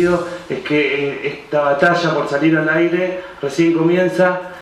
entendido es que esta batalla por salir al aire recién comienza.